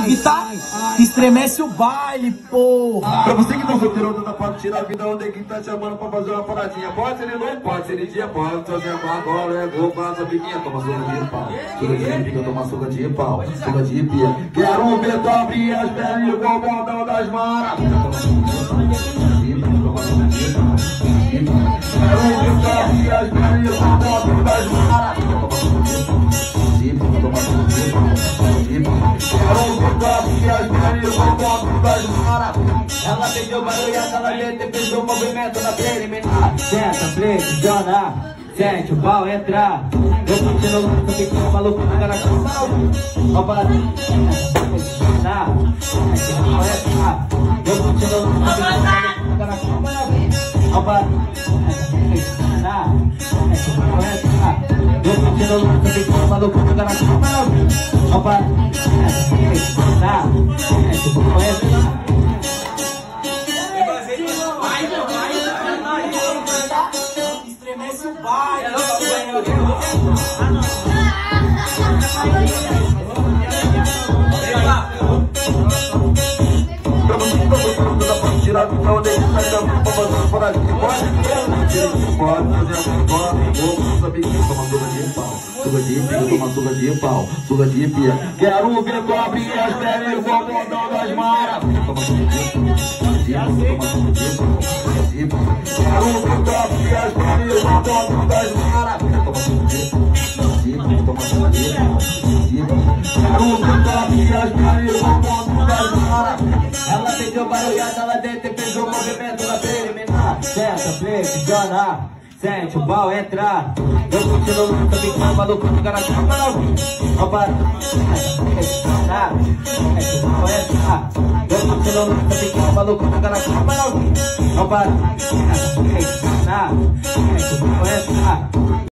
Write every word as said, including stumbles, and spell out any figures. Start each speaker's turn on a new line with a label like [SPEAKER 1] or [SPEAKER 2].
[SPEAKER 1] que tá, que estremece o baile, porra.
[SPEAKER 2] Pra você que tá solteiro, tá pra tirar a vida, onde que tá te chamando pra fazer uma paradinha? Pode ser de noite, pode ser de dia, pode fazer uma agora, é gol, passa a piquinha, toma suga de pau. Suga de pica, toma suga de pau, suga de pia. Quero ver tu abrir as pernas igual o bordão das maras. Quero ver tu abrir as pernas igual o bordão das maras. Toma suga de pau. Quero ver tu abrir as pernas igual o bordão das maras.
[SPEAKER 3] Ela pediu barulhada, ela dentro fez o movimento na preliminar. Senta, flexiona, sente o pau entrar. Eu continuo no pequeno maluco na cara com o pau. Ó, barulho, flexiona, sente o pau entrar. Eu continuo no pequeno maluco na cara com o pau. Ó, barulho, flexiona, sente o pau entrar. Eu continuo no pequeno maluco na cara com o pau. Ó, barulho, flexiona, sente o pau entrar.
[SPEAKER 1] Estremece o baile.
[SPEAKER 2] Tirar do chão, deixa eu sair da rua pra fazer uma paradinha. Pode? Pode fazer uma pode. Vou saber que toma suga de pau. Suga de pia, toma suga de pau. Suga de pia. Quero ver tu abrir as pernas igual o bordão das maras. Toma suga de pau. Toma suga de pau. Quero ver tu abrir as pernas igual o bordão das maras. Toma suga de pau. Toma suga de pau. Quero ver tu abrir as pernas igual o bordão das maras.
[SPEAKER 3] Ela pediu barulhada, ela dentro fez o movimento na preliminar. Senta, flexiona, sente o pau entrar. Eu continuo no pequeno maluco no cara com o pau. Ó, barulho, flexiona, sente o pau entrar. Eu continuo no pequeno maluco no cara com o pau. Ó, barulho, flexiona, sente o pau entrar.